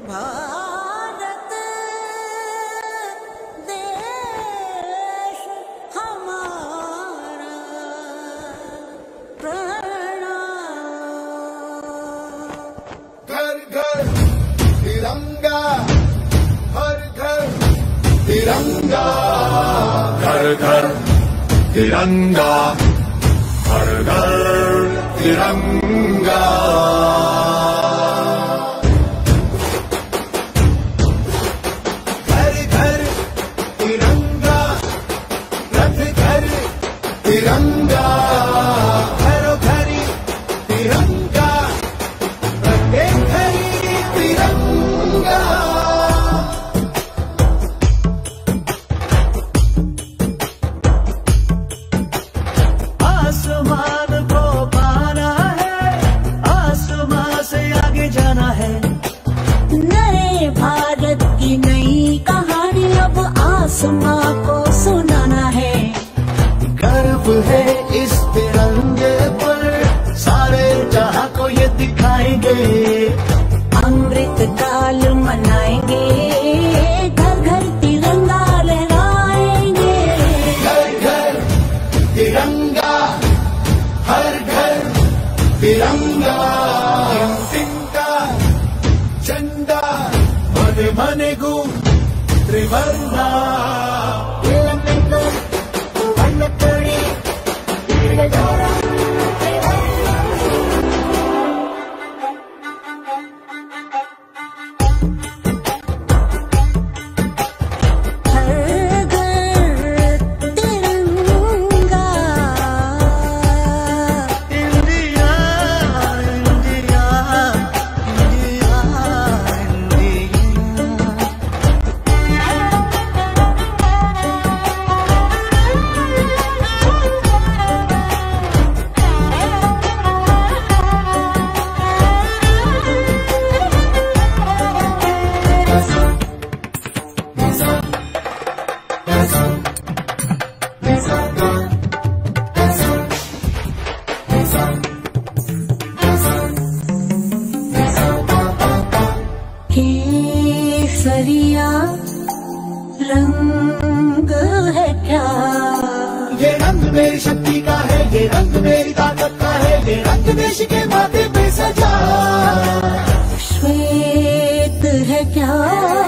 भारत देश हमारा प्रणाम। घर घर तिरंगा, हर घर तिरंगा, घर घर तिरंगा, हर घर तिरंगा। घर घर तिरंगा, रथ घर तिरंगा, घरो घरी तिरंगा, प्रत्येक घरी तिरंगा। आसमान को पाना है, आसमान से आगे जाना है। नए भारत की नई कहानी अब आसमां को सुनाना है। गर्व है इस तिरंगे पर, सारे जहां को ये दिखाएंगे। अमृत काल मनाएंगे, घर घर तिरंगा लहराएंगे। घर घर तिरंगा, हर घर तिरंगा। तिंका झंडा मन मन गु त्रिवर्णा। केसरिया रंग है क्या? ये रंग मेरी शक्ति का है, ये रंग मेरी ताकत का है, ये रंग देश के माथे पे सजा। श्वेत है क्या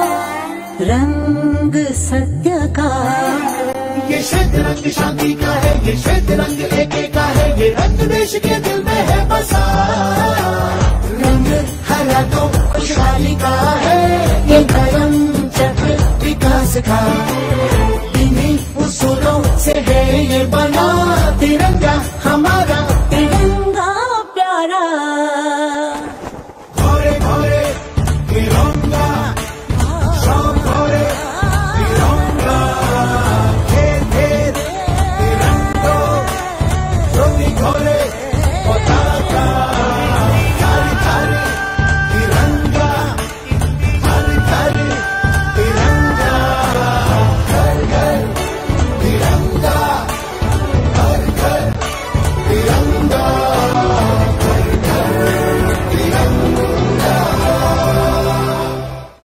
रंग सत्य का? ये श्वेत रंग शांति का है, ये श्वेत रंग एके का है, ये रंग देश के दिल में है बसा। रंग हरा तो खुशहाली का है, ये धर्म चक्र विकास का। इन्हीं उसूलों से है ये बना तिरंगा हमारा।